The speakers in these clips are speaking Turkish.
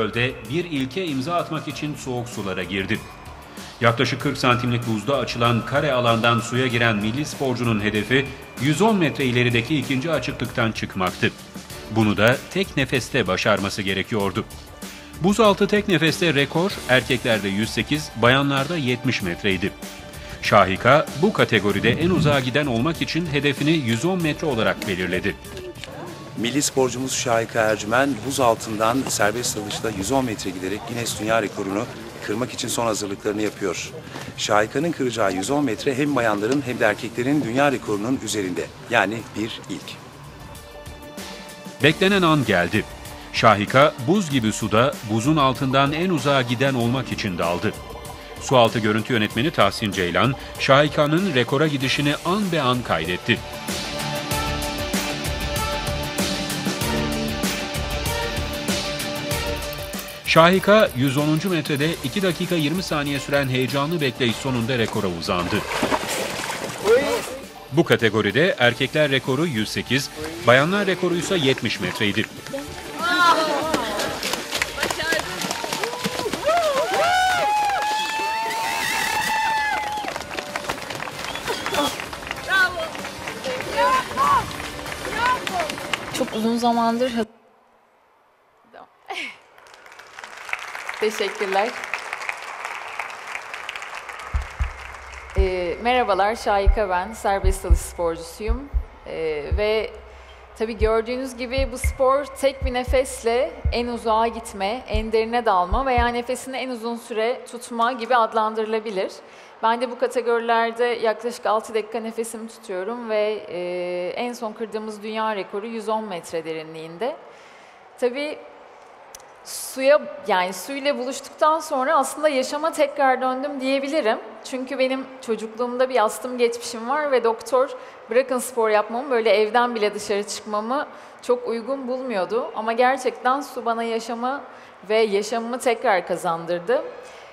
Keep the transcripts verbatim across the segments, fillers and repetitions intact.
Göl'de bir ilke imza atmak için soğuk sulara girdi. Yaklaşık kırk santimlik buzda açılan kare alandan suya giren milli sporcunun hedefi yüz on metre ilerideki ikinci açıklıktan çıkmaktı. Bunu da tek nefeste başarması gerekiyordu. Buzaltı tek nefeste rekor erkeklerde yüz sekiz, bayanlarda yetmiş metreydi. Şahika bu kategoride en uzağa giden olmak için hedefini yüz on metre olarak belirledi. Milli sporcumuz Şahika Ercümen buz altından serbest dalışta yüz on metre giderek Guinness Dünya Rekoru'nu kırmak için son hazırlıklarını yapıyor. Şahika'nın kıracağı yüz on metre hem bayanların hem de erkeklerin dünya rekorunun üzerinde. Yani bir ilk. Beklenen an geldi. Şahika buz gibi suda buzun altından en uzağa giden olmak için daldı. Sualtı görüntü yönetmeni Tahsin Ceylan, Şahika'nın rekora gidişini an be an kaydetti. Şahika yüz onuncu metrede iki dakika yirmi saniye süren heyecanlı bekleyiş sonunda rekora uzandı. Bu kategoride erkekler rekoru yüz sekiz, bayanlar rekoru ise yetmiş metreydi. Çok uzun zamandır... Teşekkürler. E, merhabalar, Şahika ben. Serbest dalış sporcusuyum. E, ve tabii gördüğünüz gibi bu spor tek bir nefesle en uzağa gitme, en derine dalma veya nefesini en uzun süre tutma gibi adlandırılabilir. Ben de bu kategorilerde yaklaşık altı dakika nefesimi tutuyorum ve e, en son kırdığımız dünya rekoru yüz on metre derinliğinde. Tabii suya, yani suyla buluştuktan sonra aslında yaşama tekrar döndüm diyebilirim. Çünkü benim çocukluğumda bir astım geçmişim var ve doktor bırakın spor yapmamı, böyle evden bile dışarı çıkmamı çok uygun bulmuyordu. Ama gerçekten su bana yaşamı ve yaşamımı tekrar kazandırdı.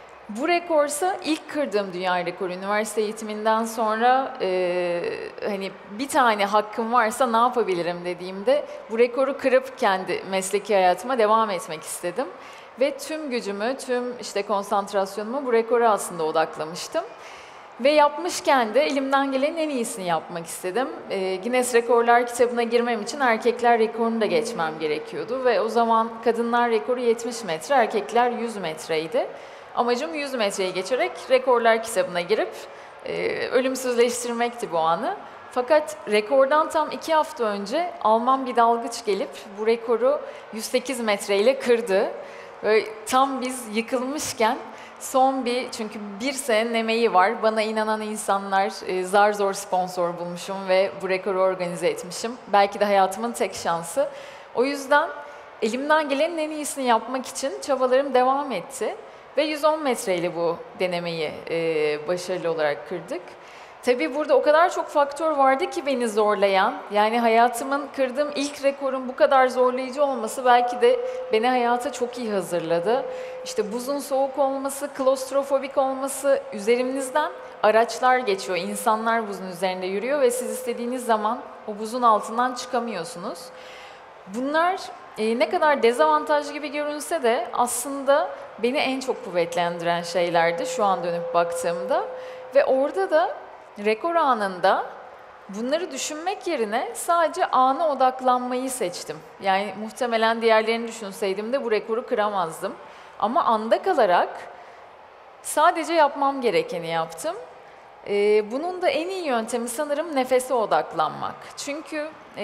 Bu rekorsa ilk kırdığım dünya rekoru. Üniversite eğitiminden sonra e, hani bir tane hakkım varsa ne yapabilirim dediğimde bu rekoru kırıp kendi mesleki hayatıma devam etmek istedim. Ve tüm gücümü, tüm işte konsantrasyonumu bu rekora aslında odaklamıştım. Ve yapmışken de elimden gelenin en iyisini yapmak istedim. E, Guinness Rekorlar kitabına girmem için erkekler rekorunu da geçmem gerekiyordu. Ve o zaman kadınlar rekoru yetmiş metre, erkekler yüz metreydi. Amacım yüz metreyi geçerek rekorlar kitabına girip e, ölümsüzleştirmekti bu anı. Fakat rekordan tam iki hafta önce Alman bir dalgıç gelip bu rekoru yüz sekiz metreyle kırdı. Böyle tam biz yıkılmışken son bir, çünkü bir senenin emeği var. Bana inanan insanlar, e, zar zor sponsor bulmuşum ve bu rekoru organize etmişim. Belki de hayatımın tek şansı. O yüzden elimden gelenin en iyisini yapmak için çabalarım devam etti. Ve yüz on metreyle bu denemeyi e, başarılı olarak kırdık. Tabii burada o kadar çok faktör vardı ki beni zorlayan. Yani hayatımın kırdığım ilk rekorun bu kadar zorlayıcı olması belki de beni hayata çok iyi hazırladı. İşte buzun soğuk olması, klostrofobik olması, üzerimizden araçlar geçiyor, insanlar buzun üzerinde yürüyor ve siz istediğiniz zaman o buzun altından çıkamıyorsunuz. Bunlar e, ne kadar dezavantajlı gibi görünse de aslında beni en çok kuvvetlendiren şeylerdi şu an dönüp baktığımda. Ve orada da rekor anında bunları düşünmek yerine sadece ana odaklanmayı seçtim. Yani muhtemelen diğerlerini düşünseydim de bu rekoru kıramazdım. Ama anda kalarak sadece yapmam gerekeni yaptım. Ee, bunun da en iyi yöntemi sanırım nefese odaklanmak. Çünkü e,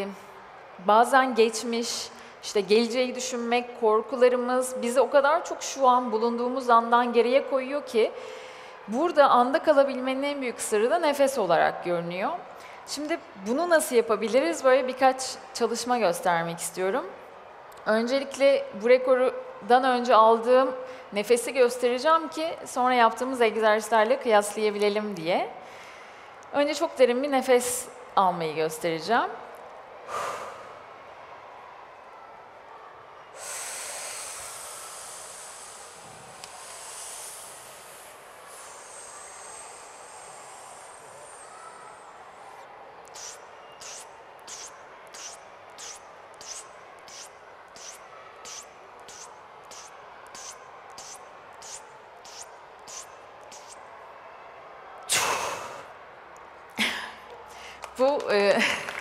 bazen geçmiş, işte geleceği düşünmek, korkularımız bizi o kadar çok şu an bulunduğumuz andan geriye koyuyor ki burada anda kalabilmenin en büyük sırrı da nefes olarak görünüyor. Şimdi bunu nasıl yapabiliriz? Böyle birkaç çalışma göstermek istiyorum. Öncelikle bu rekordan önce aldığım nefesi göstereceğim ki sonra yaptığımız egzersizlerle kıyaslayabilelim diye. Önce çok derin bir nefes almayı göstereceğim. Bu e,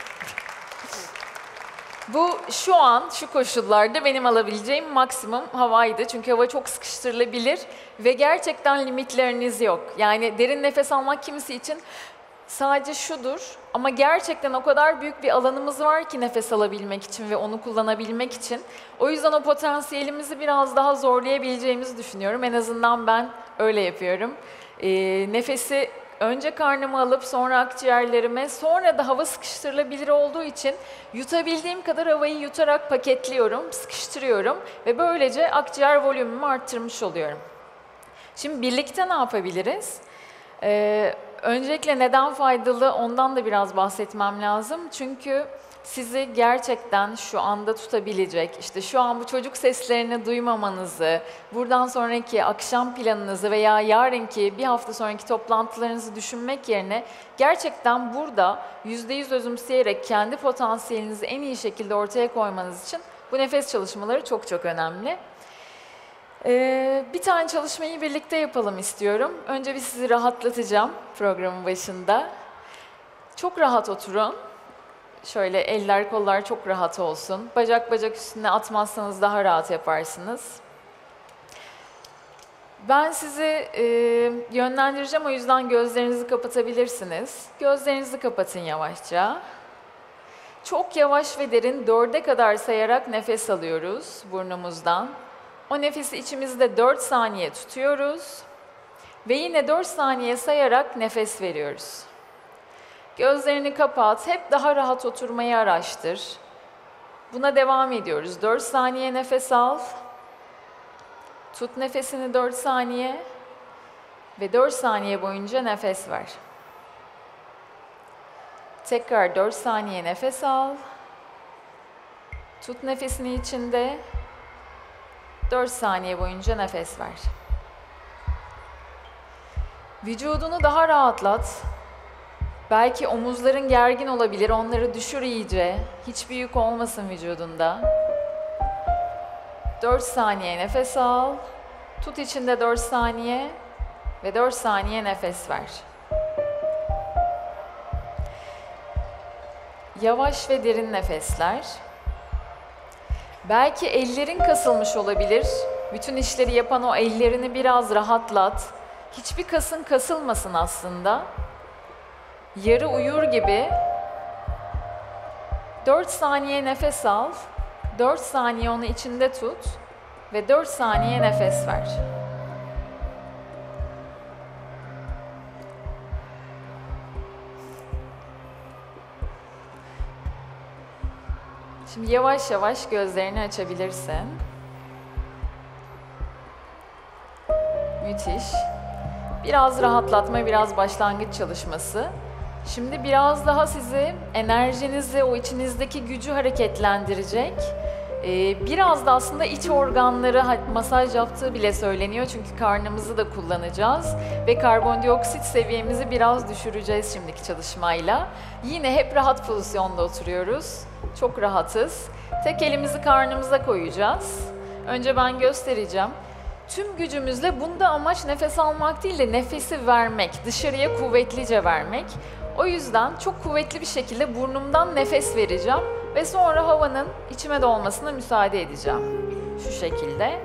bu şu an, şu koşullarda benim alabileceğim maksimum havaydı. Çünkü hava çok sıkıştırılabilir ve gerçekten limitleriniz yok. Yani derin nefes almak kimisi için sadece şudur ama gerçekten o kadar büyük bir alanımız var ki nefes alabilmek için ve onu kullanabilmek için. O yüzden o potansiyelimizi biraz daha zorlayabileceğimizi düşünüyorum. En azından ben öyle yapıyorum. E, nefesi önce karnıma alıp sonra akciğerlerime, sonra da hava sıkıştırılabilir olduğu için yutabildiğim kadar havayı yutarak paketliyorum, sıkıştırıyorum ve böylece akciğer volümümü arttırmış oluyorum. Şimdi birlikte ne yapabiliriz? Ee, öncelikle neden faydalı ondan da biraz bahsetmem lazım. Çünkü sizi gerçekten şu anda tutabilecek, işte şu an bu çocuk seslerini duymamanızı, buradan sonraki akşam planınızı veya yarınki bir hafta sonraki toplantılarınızı düşünmek yerine gerçekten burada yüzde yüz özümseyerek kendi potansiyelinizi en iyi şekilde ortaya koymanız için bu nefes çalışmaları çok çok önemli. Ee, bir tane çalışmayı birlikte yapalım istiyorum. Önce bir sizi rahatlatacağım programın başında. Çok rahat oturun. Şöyle eller kollar çok rahat olsun. Bacak bacak üstüne atmazsanız daha rahat yaparsınız. Ben sizi e, yönlendireceğim, o yüzden gözlerinizi kapatabilirsiniz. Gözlerinizi kapatın yavaşça. Çok yavaş ve derin dörde kadar sayarak nefes alıyoruz burnumuzdan. O nefesi içimizde dört saniye tutuyoruz. Ve yine dört saniye sayarak nefes veriyoruz. Gözlerini kapat, hep daha rahat oturmayı araştır. Buna devam ediyoruz. dört saniye nefes al. Tut nefesini dört saniye. Ve dört saniye boyunca nefes ver. Tekrar dört saniye nefes al. Tut nefesini içinde. dört saniye boyunca nefes ver. Vücudunu daha rahatlat. Belki omuzların gergin olabilir, onları düşür iyice. Hiçbir yük olmasın vücudunda. dört saniye nefes al. Tut içinde dört saniye ve dört saniye nefes ver. Yavaş ve derin nefesler. Belki ellerin kasılmış olabilir. Bütün işleri yapan o ellerini biraz rahatlat. Hiçbir kasın kasılmasın aslında. Yarı uyur gibi dört saniye nefes al, dört saniye onu içinde tut ve dört saniye nefes ver. Şimdi yavaş yavaş gözlerini açabilirsin. Müthiş. Biraz rahatlatma, biraz başlangıç çalışması. Şimdi biraz daha sizi, enerjinizi, o içinizdeki gücü hareketlendirecek. Ee, biraz da aslında iç organları masaj yaptığı bile söyleniyor. Çünkü karnımızı da kullanacağız. Ve karbondioksit seviyemizi biraz düşüreceğiz şimdiki çalışmayla. Yine hep rahat pozisyonda oturuyoruz. Çok rahatız. Tek elimizi karnımıza koyacağız. Önce ben göstereceğim. Tüm gücümüzle, bunda amaç nefes almak değil de nefesi vermek, dışarıya kuvvetlice vermek. O yüzden çok kuvvetli bir şekilde burnumdan nefes vereceğim ve sonra havanın içime dolmasına müsaade edeceğim. Şu şekilde.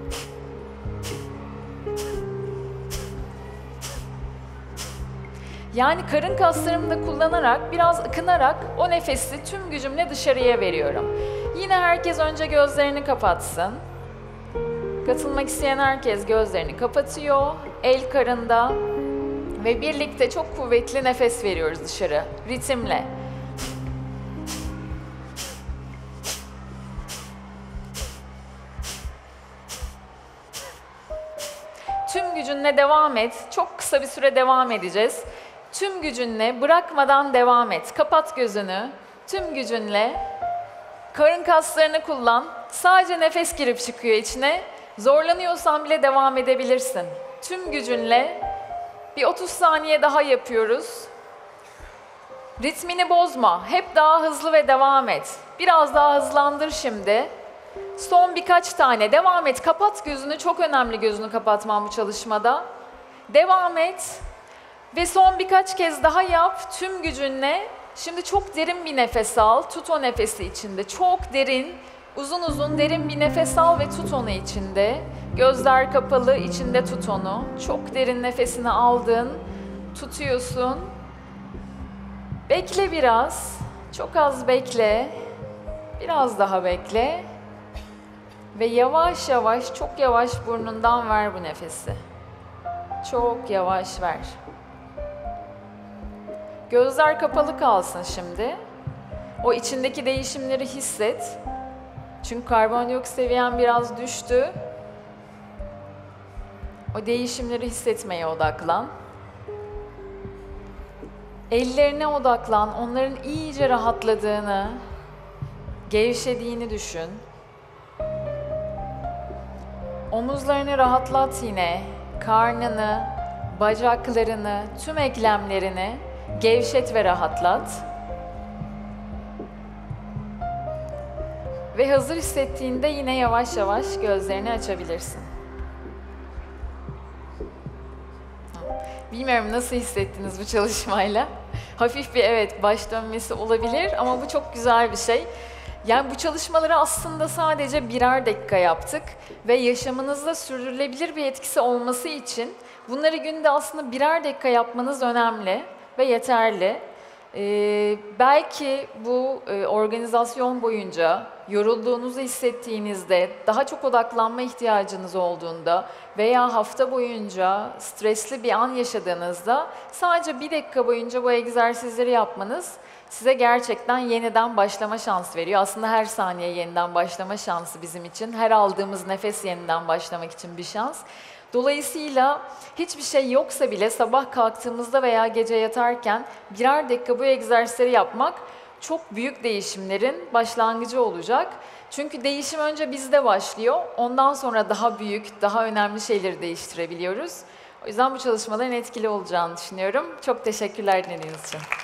Yani karın kaslarımı da kullanarak, biraz ıkınarak o nefesi tüm gücümle dışarıya veriyorum. Yine herkes önce gözlerini kapatsın. Katılmak isteyen herkes gözlerini kapatıyor, el karında ve birlikte çok kuvvetli nefes veriyoruz dışarı, ritimle. Tüm gücünle devam et, çok kısa bir süre devam edeceğiz. Tüm gücünle, bırakmadan devam et. Kapat gözünü, tüm gücünle. Karın kaslarını kullan, sadece nefes girip çıkıyor içine. Zorlanıyorsan bile devam edebilirsin. Tüm gücünle bir otuz saniye daha yapıyoruz. Ritmini bozma. Hep daha hızlı ve devam et. Biraz daha hızlandır şimdi. Son birkaç tane devam et. Kapat gözünü. Çok önemli gözünü kapatman bu çalışmada. Devam et. Ve son birkaç kez daha yap. Tüm gücünle Şimdi çok derin bir nefes al. Tut o nefesi içinde. Çok derin, uzun uzun derin bir nefes al ve tut onu içinde. Gözler kapalı, içinde tut onu. Çok derin nefesini aldın. Tutuyorsun. Bekle biraz. Çok az bekle. Biraz daha bekle. Ve yavaş yavaş, çok yavaş burnundan ver bu nefesi. Çok yavaş ver. Gözler kapalı kalsın şimdi. O içindeki değişimleri hisset. Çünkü karbondioksit seviyen biraz düştü. O değişimleri hissetmeye odaklan. Ellerine odaklan. Onların iyice rahatladığını, gevşediğini düşün. Omuzlarını rahatlat yine. Karnını, bacaklarını, tüm eklemlerini gevşet ve rahatlat. Ve hazır hissettiğinde yine yavaş yavaş gözlerini açabilirsin. Bilmiyorum nasıl hissettiniz bu çalışmayla. Hafif bir evet baş dönmesi olabilir ama bu çok güzel bir şey. Yani bu çalışmaları aslında sadece birer dakika yaptık ve yaşamınızda sürdürülebilir bir etkisi olması için bunları günde aslında birer dakika yapmanız önemli ve yeterli. Ee, belki bu e, organizasyon boyunca yorulduğunuzu hissettiğinizde, daha çok odaklanma ihtiyacınız olduğunda veya hafta boyunca stresli bir an yaşadığınızda sadece bir dakika boyunca bu egzersizleri yapmanız size gerçekten yeniden başlama şansı veriyor. Aslında her saniye yeniden başlama şansı bizim için. Her aldığımız nefes yeniden başlamak için bir şans. Dolayısıyla hiçbir şey yoksa bile sabah kalktığımızda veya gece yatarken birer dakika bu egzersizleri yapmak çok büyük değişimlerin başlangıcı olacak. Çünkü değişim önce bizde başlıyor. Ondan sonra daha büyük, daha önemli şeyleri değiştirebiliyoruz. O yüzden bu çalışmaların etkili olacağını düşünüyorum. Çok teşekkürler dinlediğiniz için.